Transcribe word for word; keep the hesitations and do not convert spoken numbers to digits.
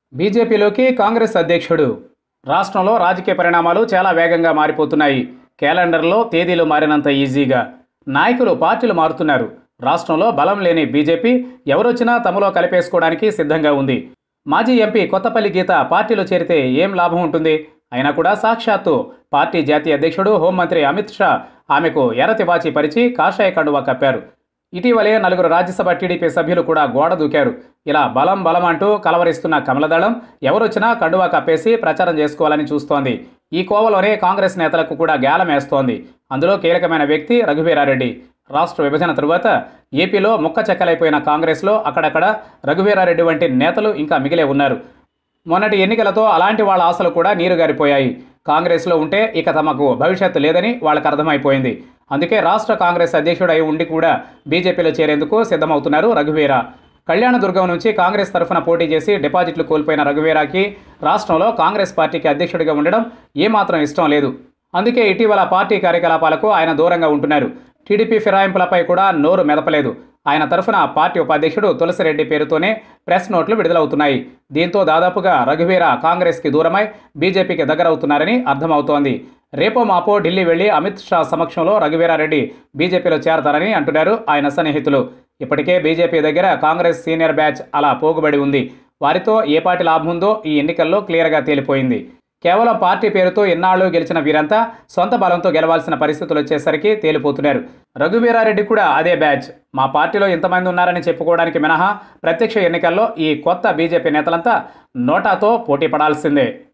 బీజేపీలోకి కాంగ్రెస్ అధ్యక్షుడు. రాష్ట్రంలో రాజకీయ పరిణామాలు చాలా వేగంగా మారిపోతున్నాయి. క్యాలెండర్లో తేదీలు మారినంత ఈజీగా నాయకులు, పార్టీలు మారుతున్నారు. రాష్ట్రంలో బలం లేని బీజేపీ ఎవరొచ్చినా తమలో కలిపేసుకోవడానికి సిద్ధంగా ఉంది. మాజీ ఎంపీ కొత్తపల్లి గీత పార్టీలో చేరితే ఏం లాభం ఉంటుంది? అయినా కూడా సాక్షాత్తు పార్టీ జాతీయ అధ్యక్షుడు, హోంమంత్రి అమిత్ షా ఆమెకు ఎర్రతివాచి పరిచి కాషాయ కండువా కప్పారు. ఇటీవలే నలుగురు రాజ్యసభ టీడీపీ సభ్యులు కూడా గోడ దూకారు. ఇలా బలం బలం అంటూ కలవరిస్తున్న కమలదళం ఎవరొచ్చినా కండువా కప్పేసి ప్రచారం చేసుకోవాలని చూస్తోంది. ఈ కోవలోనే కాంగ్రెస్ నేతలకు కూడా గేలమేస్తోంది. అందులో కీలకమైన వ్యక్తి రఘువీరారెడ్డి. రాష్ట్ర విభజన తరువాత ఏపీలో ముక్క చెక్కలైపోయిన కాంగ్రెస్లో అక్కడక్కడ రఘువీరారెడ్డి వంటి నేతలు ఇంకా మిగిలే ఉన్నారు. మొన్నటి ఎన్నికలతో అలాంటి వాళ్ళ ఆశలు కూడా నీరుగారిపోయాయి. కాంగ్రెస్లో ఉంటే ఇక తమకు భవిష్యత్తు లేదని వాళ్ళకు అర్థమైపోయింది. అందుకే రాష్ట్ర కాంగ్రెస్ అధ్యక్షుడు అయి ఉండి కూడా బీజేపీలో చేరేందుకు సిద్ధమవుతున్నారు రఘువీర. కళ్యాణదుర్గం నుంచి కాంగ్రెస్ తరఫున పోటీ చేసి డిపాజిట్లు కోల్పోయిన రఘువీరాకి రాష్ట్రంలో కాంగ్రెస్ పార్టీకి అధ్యక్షుడిగా ఉండడం ఏమాత్రం ఇష్టం లేదు. అందుకే ఇటీవల పార్టీ కార్యకలాపాలకు ఆయన దూరంగా ఉంటున్నారు. టీడీపీ ఫిరాయింపులపై కూడా నోరు మెదపలేదు. ఆయన తరఫున పార్టీ ఉపాధ్యక్షుడు తులసిరెడ్డి పేరుతోనే ప్రెస్ నోట్లు విడుదలవుతున్నాయి. దీంతో దాదాపుగా రఘువీర కాంగ్రెస్కి దూరమై బీజేపీకి దగ్గరవుతున్నారని అర్థమవుతోంది. రేపో మాపో ఢిల్లీ వెళ్లి అమిత్ షా సమక్షంలో రఘువీరారెడ్డి బీజేపీలో చేరతారని అంటున్నారు ఆయన సన్నిహితులు. ఇప్పటికే బీజేపీ దగ్గర కాంగ్రెస్ సీనియర్ బ్యాచ్ అలా పోగుబడి ఉంది. వారితో ఏ పార్టీ లాభం ఉందో ఈ ఎన్నికల్లో క్లియర్గా తేలిపోయింది. కేవలం పార్టీ పేరుతో ఎన్నాళ్ళు గెలిచిన వీరంతా సొంత బలంతో గెలవాల్సిన పరిస్థితులు వచ్చేసరికి తేలిపోతున్నారు. రఘువీరారెడ్డి కూడా అదే బ్యాచ్. మా పార్టీలో ఇంతమంది ఉన్నారని చెప్పుకోవడానికి మినహా ప్రత్యక్ష ఎన్నికల్లో ఈ కొత్త బీజేపీ నేతలంతా నోటాతో పోటీ పడాల్సిందే.